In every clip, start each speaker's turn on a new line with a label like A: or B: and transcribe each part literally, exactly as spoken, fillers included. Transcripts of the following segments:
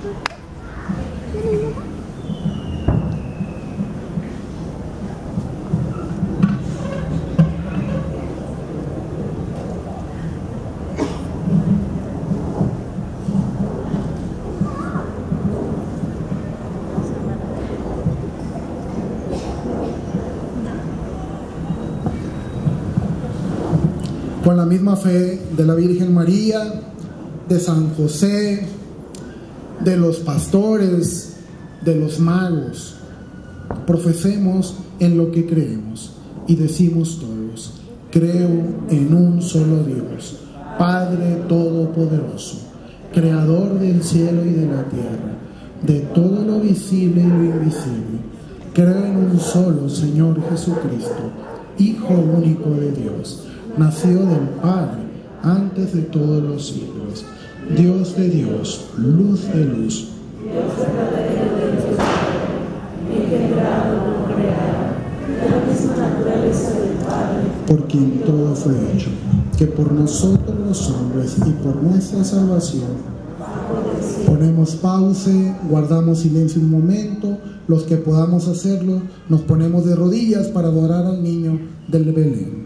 A: Con la misma fe de la Virgen María, de San José, de los pastores, de los magos, profesemos en lo que creemos y decimos todos: creo en un solo Dios, Padre Todopoderoso, Creador del cielo y de la tierra, de todo lo visible y lo invisible. Creo en un solo Señor Jesucristo, Hijo único de Dios, nacido del Padre antes de todos los siglos, Dios de Dios, luz de luz,
B: Dios verdadero de Dios, integrado, no creado, de la misma naturaleza del Padre,
A: por quien todo fue hecho, que por nosotros los hombres y por nuestra salvación, ponemos pause, guardamos silencio un momento, los que podamos hacerlo, nos ponemos de rodillas para adorar al niño del Belén.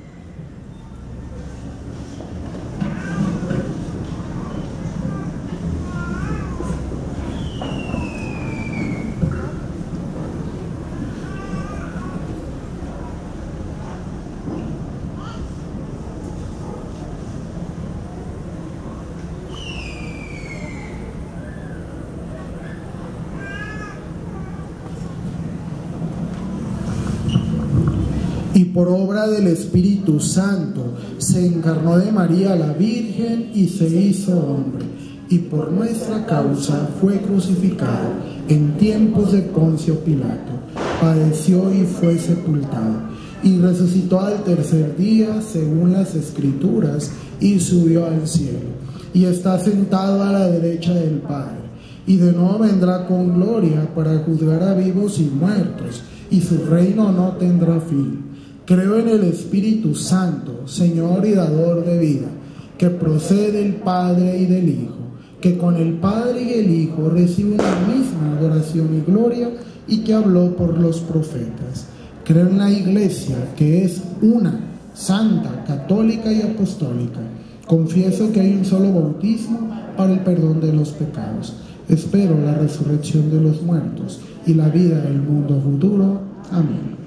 A: Y por obra del Espíritu Santo se encarnó de María la Virgen y se hizo hombre, y por nuestra causa fue crucificado en tiempos de Poncio Pilato, padeció y fue sepultado, y resucitó al tercer día según las Escrituras, y subió al cielo, y está sentado a la derecha del Padre, y de nuevo vendrá con gloria para juzgar a vivos y muertos, y su reino no tendrá fin. Creo en el Espíritu Santo, Señor y dador de vida, que procede del Padre y del Hijo, que con el Padre y el Hijo recibe la misma adoración y gloria, y que habló por los profetas. Creo en la Iglesia, que es una, santa, católica y apostólica. Confieso que hay un solo bautismo para el perdón de los pecados. Espero la resurrección de los muertos y la vida del mundo futuro. Amén.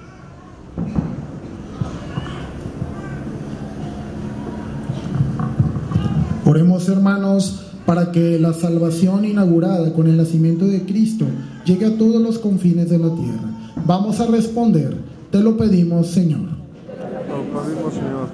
A: Oremos, hermanos, para que la salvación inaugurada con el nacimiento de Cristo llegue a todos los confines de la tierra. Vamos a responder: te lo pedimos, Señor.
C: Te lo pedimos, Señor.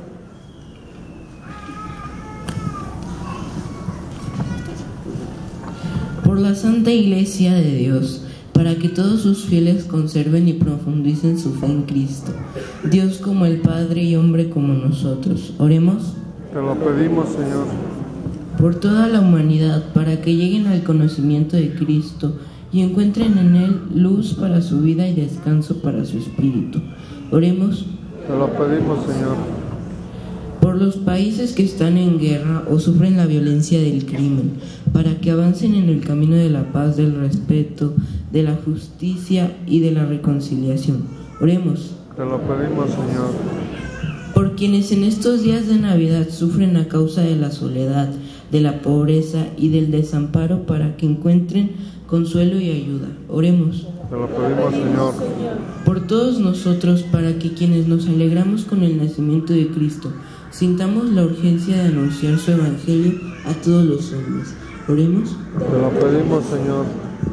D: Por la Santa Iglesia de Dios, para que todos sus fieles conserven y profundicen su fe en Cristo, Dios como el Padre y hombre como nosotros. Oremos.
C: Te lo pedimos, Señor.
D: Por toda la humanidad, para que lleguen al conocimiento de Cristo y encuentren en Él luz para su vida y descanso para su espíritu. Oremos.
C: Te lo pedimos, Señor.
D: Por los países que están en guerra o sufren la violencia del crimen, para que avancen en el camino de la paz, del respeto, de la justicia y de la reconciliación. Oremos.
C: Te lo pedimos, Señor.
D: Por quienes en estos días de Navidad sufren a causa de la soledad, de la pobreza y del desamparo, para que encuentren consuelo y ayuda. Oremos.
C: Te lo pedimos, Señor.
D: Por todos nosotros, para que quienes nos alegramos con el nacimiento de Cristo, sintamos la urgencia de anunciar su evangelio a todos los hombres. Oremos.
C: Te lo pedimos, Señor.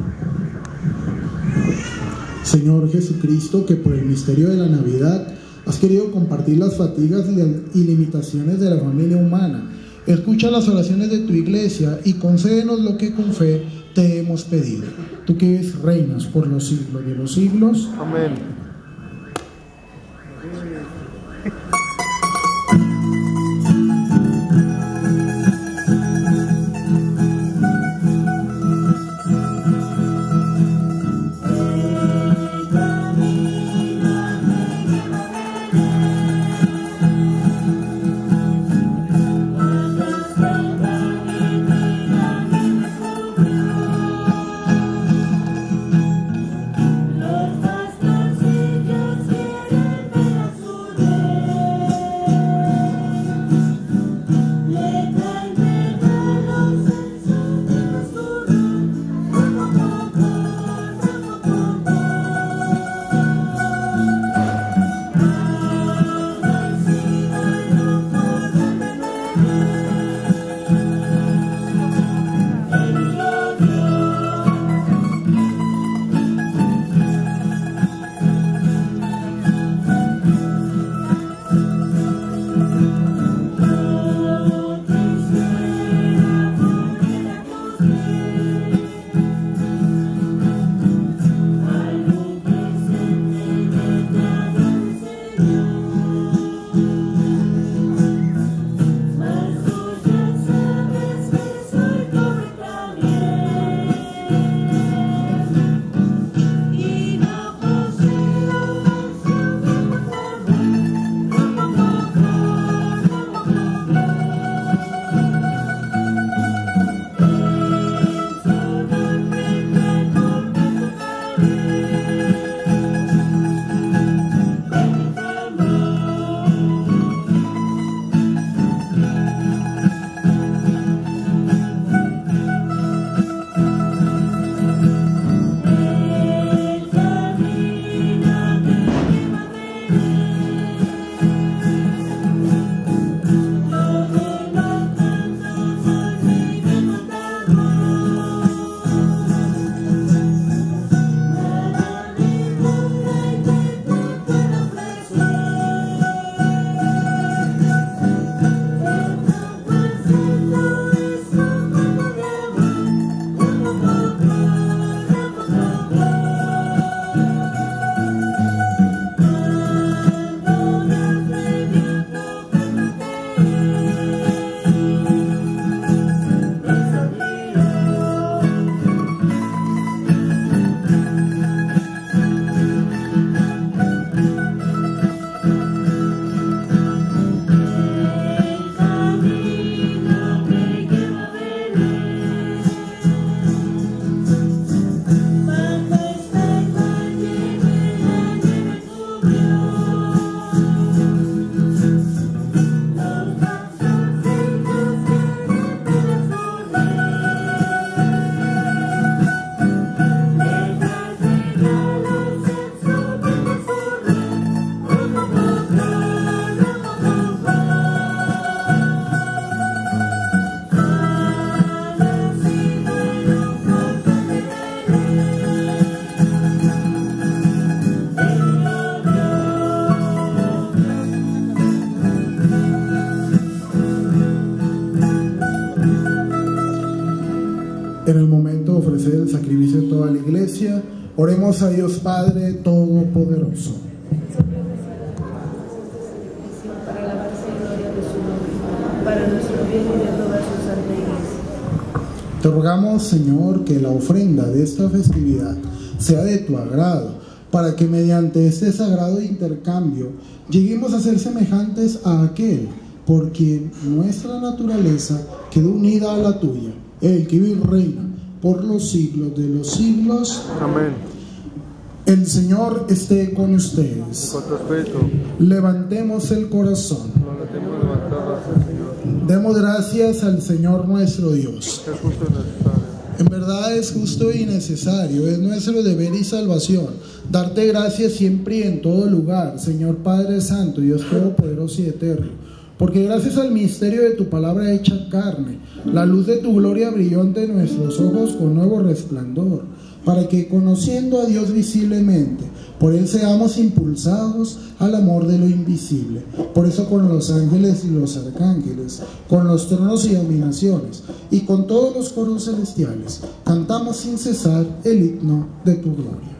A: Señor Jesucristo, que por el misterio de la Navidad has querido compartir las fatigas y limitaciones de la familia humana, escucha las oraciones de tu Iglesia y concédenos lo que con fe te hemos pedido. Tú que eres reinas por los siglos de los siglos.
C: Amén.
A: En el momento de ofrecer el sacrificio de toda la iglesia, oremos a Dios Padre Todopoderoso.
B: Para alabanza y gloria de su nombre, para nuestro bien y de toda su santa iglesia.
A: Te rogamos, Señor, que la ofrenda de esta festividad sea de tu agrado, para que mediante este sagrado intercambio lleguemos a ser semejantes a aquel por quien nuestra naturaleza quedó unida a la tuya, el que vive y reina por los siglos de los siglos.
C: Amén.
A: El Señor esté con ustedes.
C: Con tu espíritu.
A: Levantemos el corazón.
C: Lo tenemos levantado hacia el Señor.
A: Demos gracias al Señor nuestro Dios.
C: Es justo y necesario.
A: En verdad es justo y necesario, es nuestro deber y salvación, darte gracias siempre y en todo lugar, Señor Padre Santo, Dios Todopoderoso y Eterno, porque gracias al misterio de tu palabra hecha carne, la luz de tu gloria brilló ante nuestros ojos con nuevo resplandor, para que conociendo a Dios visiblemente, por Él seamos impulsados al amor de lo invisible. Por eso con los ángeles y los arcángeles, con los tronos y dominaciones, y con todos los coros celestiales, cantamos sin cesar el himno de tu gloria.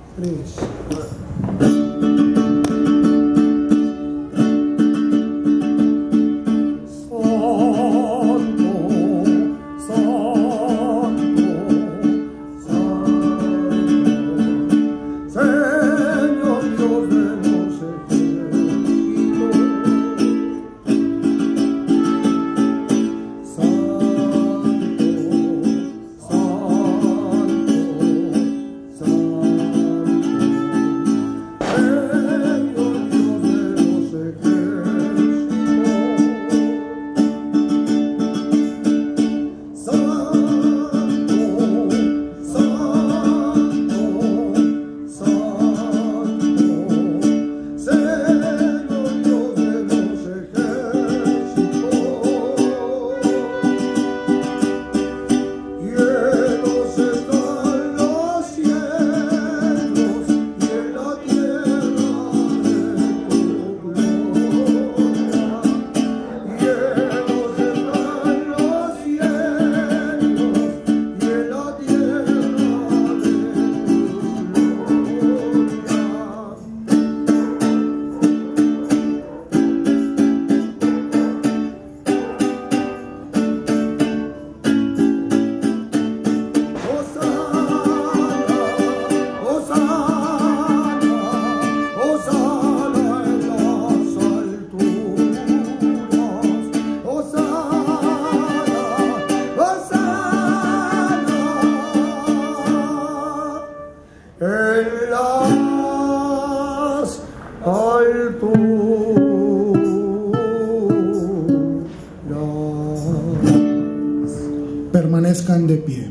A: Permanezcan de pie.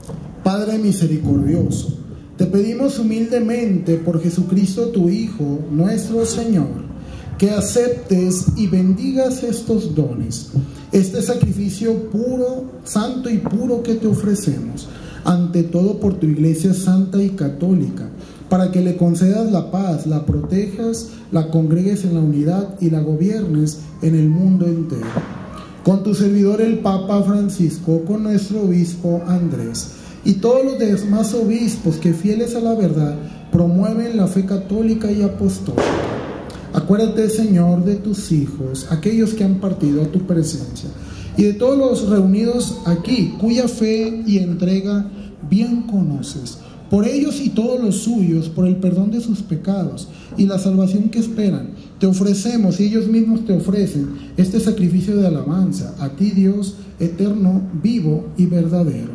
A: Padre misericordioso, te pedimos humildemente por Jesucristo tu Hijo, nuestro Señor, que aceptes y bendigas estos dones, este sacrificio puro, santo y puro que te ofrecemos, ante todo por tu Iglesia Santa y Católica, para que le concedas la paz, la protejas, la congregues en la unidad y la gobiernes en el mundo entero. Con tu servidor el Papa Francisco, con nuestro obispo Andrés y todos los demás obispos que fieles a la verdad promueven la fe católica y apostólica. Acuérdate, Señor, de tus hijos, aquellos que han partido a tu presencia, y de todos los reunidos aquí, cuya fe y entrega bien conoces. Por ellos y todos los suyos, por el perdón de sus pecados y la salvación que esperan, te ofrecemos, y ellos mismos te ofrecen, este sacrificio de alabanza a ti, Dios eterno, vivo y verdadero.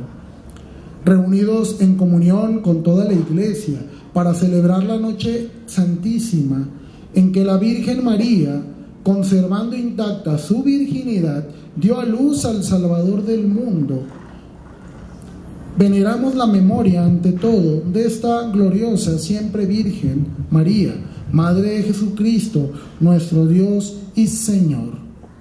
A: Reunidos en comunión con toda la Iglesia para celebrar la noche santísima en que la Virgen María, conservando intacta su virginidad, dio a luz al Salvador del mundo, veneramos la memoria ante todo de esta gloriosa siempre Virgen María, Madre de Jesucristo, nuestro Dios y Señor.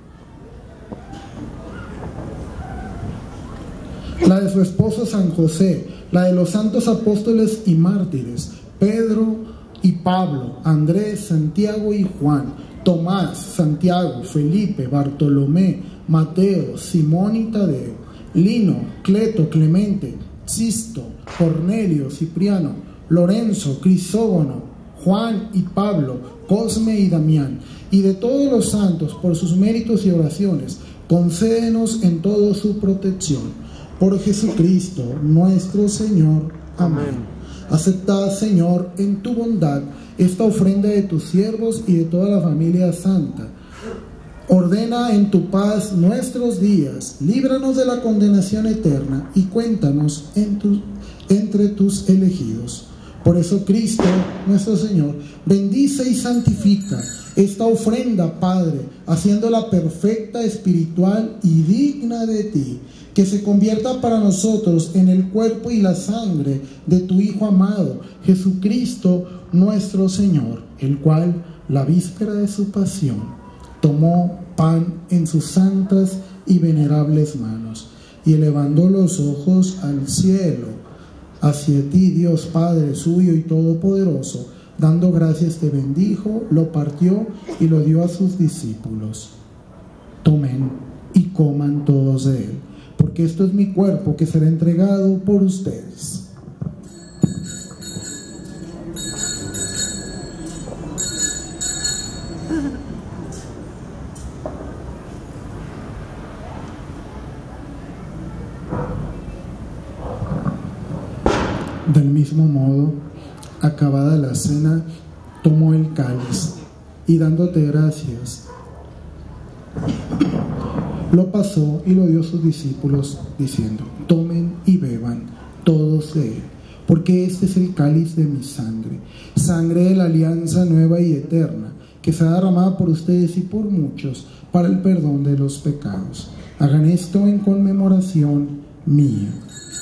A: La de su esposo San José, la de los santos apóstoles y mártires, Pedro y Pablo, Andrés, Santiago y Juan, Tomás, Santiago, Felipe, Bartolomé, Mateo, Simón y Tadeo, Lino, Cleto, Clemente, Sisto, Cornelio, Cipriano, Lorenzo, Crisógono, Juan y Pablo, Cosme y Damián, y de todos los santos, por sus méritos y oraciones, concédenos en todo su protección. Por Jesucristo, nuestro Señor. Amén. Amén. Aceptad, Señor, en tu bondad, esta ofrenda de tus siervos y de toda la familia santa. Ordena en tu paz nuestros días, líbranos de la condenación eterna y cuéntanos en tu, entre tus elegidos. Por eso Cristo, nuestro Señor, bendice y santifica esta ofrenda, Padre, haciéndola perfecta, espiritual y digna de ti, que se convierta para nosotros en el cuerpo y la sangre de tu Hijo amado, Jesucristo, nuestro Señor, el cual, la víspera de su pasión, tomó pan en sus santas y venerables manos, y elevando los ojos al cielo, hacia ti, Dios Padre suyo y todopoderoso, dando gracias te bendijo, lo partió y lo dio a sus discípulos. Tomen y coman todos de él, porque esto es mi cuerpo que será entregado por ustedes. Del mismo modo, acabada la cena, tomó el cáliz y dándote gracias, lo pasó y lo dio a sus discípulos, diciendo: tomen y beban todos de él, porque este es el cáliz de mi sangre, sangre de la alianza nueva y eterna, que será derramada por ustedes y por muchos para el perdón de los pecados. Hagan esto en conmemoración mía.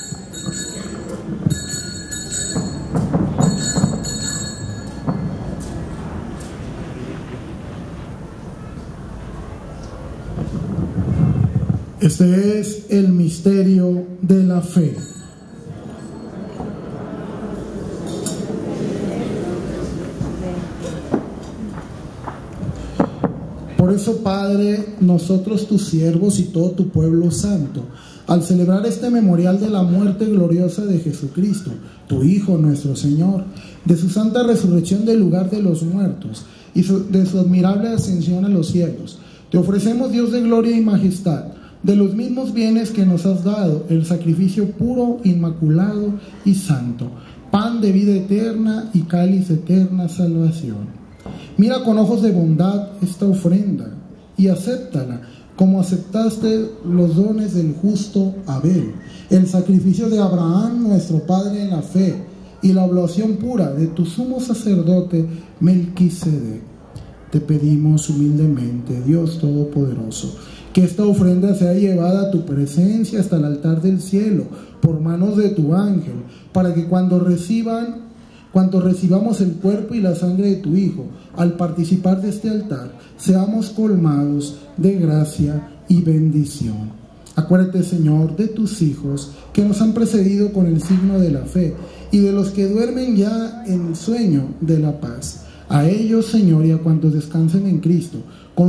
A: Este es el misterio de la fe. Por eso, Padre, nosotros tus siervos y todo tu pueblo santo, al celebrar este memorial de la muerte gloriosa de Jesucristo, tu Hijo nuestro Señor, de su santa resurrección del lugar de los muertos y de su admirable ascensión a los cielos, te ofrecemos, Dios de gloria y majestad, de los mismos bienes que nos has dado, el sacrificio puro, inmaculado y santo, pan de vida eterna y cáliz de eterna salvación. Mira con ojos de bondad esta ofrenda y acéptala, como aceptaste los dones del justo Abel, el sacrificio de Abraham nuestro padre en la fe y la oblación pura de tu sumo sacerdote Melquisedec. Te pedimos humildemente, Dios Todopoderoso, que esta ofrenda sea llevada a tu presencia hasta el altar del cielo por manos de tu ángel, para que cuando reciban, cuando recibamos el cuerpo y la sangre de tu Hijo, al participar de este altar, seamos colmados de gracia y bendición. Acuérdate, Señor, de tus hijos que nos han precedido con el signo de la fe y de los que duermen ya en el sueño de la paz. A ellos, Señor, y a cuantos descansen en Cristo,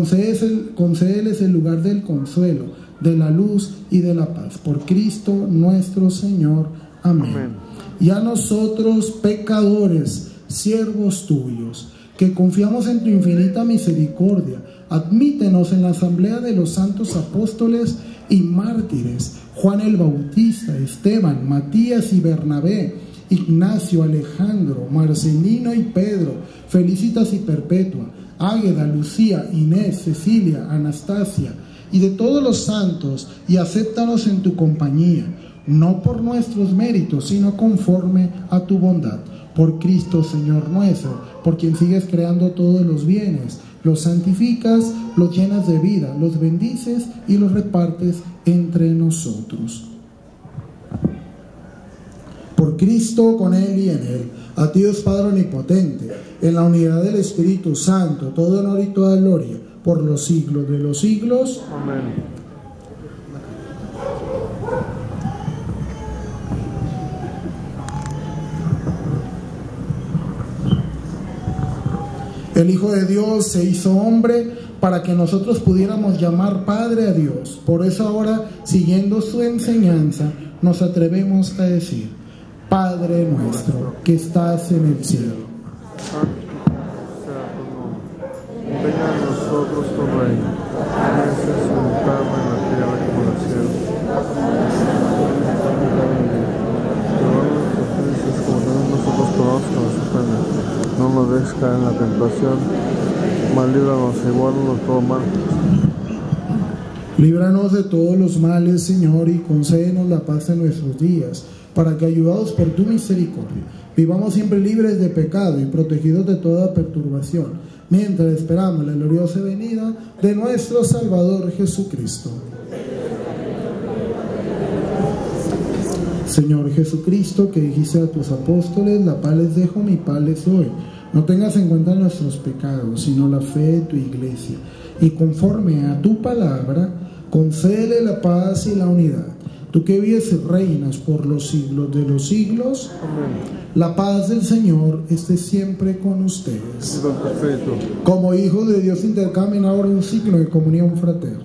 A: concédeles el lugar del consuelo, de la luz y de la paz. Por Cristo nuestro Señor. Amén. Amén. Y a nosotros, pecadores, siervos tuyos, que confiamos en tu infinita misericordia, admítenos en la asamblea de los santos apóstoles y mártires, Juan el Bautista, Esteban, Matías y Bernabé, Ignacio, Alejandro, Marcelino y Pedro, Felicitas y Perpetua, Águeda, Lucía, Inés, Cecilia, Anastasia, y de todos los santos, y acéptanos en tu compañía, no por nuestros méritos, sino conforme a tu bondad. Por Cristo, Señor nuestro, por quien sigues creando todos los bienes, los santificas, los llenas de vida, los bendices y los repartes entre nosotros. Por Cristo, con Él y en Él, a ti, Dios Padre omnipotente, en la unidad del Espíritu Santo, todo honor y toda gloria, por los siglos de los siglos. Amén. El Hijo de Dios se hizo hombre para que nosotros pudiéramos llamar Padre a Dios. Por eso ahora, siguiendo su enseñanza, nos atrevemos a decir: Padre nuestro, que estás en el cielo.
C: Santificado sea tu nombre. Venga a nosotros tu reino. Hágase su voluntad en la tierra como en el cielo. Nosotros conocemos que nos ofenden. No nos dejes caer en la tentación. Mas líbranos y guárdanos de todo mal.
A: Líbranos de todos los males, Señor, y concédenos la paz en nuestros días, para que, ayudados por tu misericordia, vivamos siempre libres de pecado y protegidos de toda perturbación, mientras esperamos la gloriosa venida de nuestro Salvador Jesucristo. Señor Jesucristo, que dijiste a tus apóstoles: la paz les dejo, mi paz les doy. No tengas en cuenta nuestros pecados, sino la fe de tu iglesia, y conforme a tu palabra, concédele la paz y la unidad. Tú que vives y reinas por los siglos de los siglos.
C: Amén.
A: La paz del Señor esté siempre con ustedes.
C: Y con tu espíritu.
A: Como hijos de Dios, intercambien ahora un signo de comunión fraterna.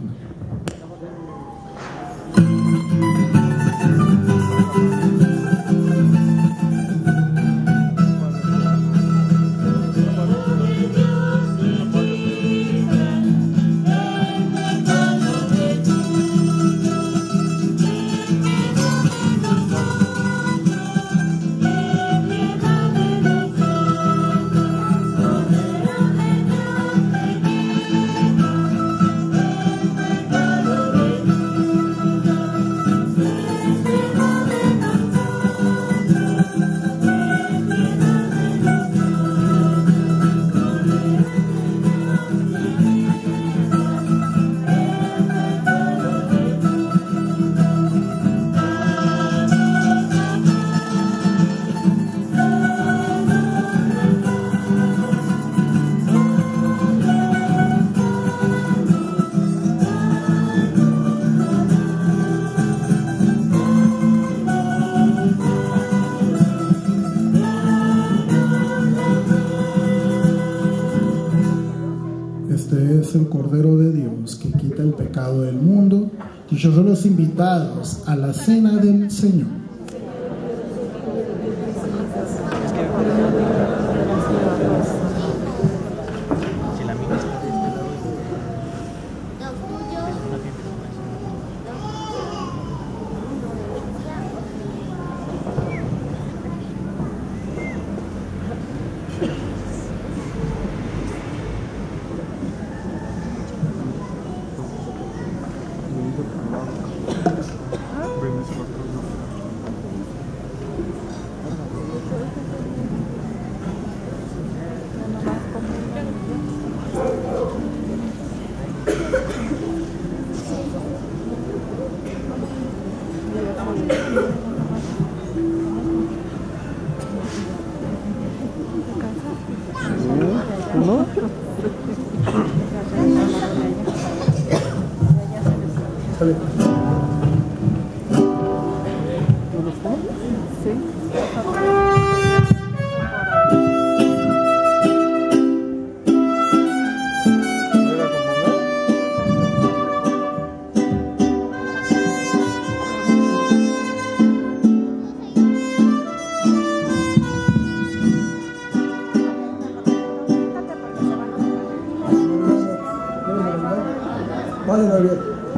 A: El Cordero de Dios que quita el pecado del mundo. Dichosos los invitados a la cena del Señor.
C: ¿No?
A: Vale, Navidad.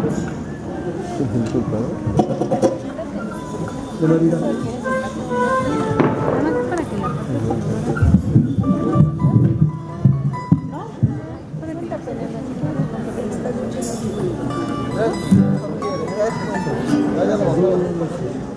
A: De Navidad. ¿No?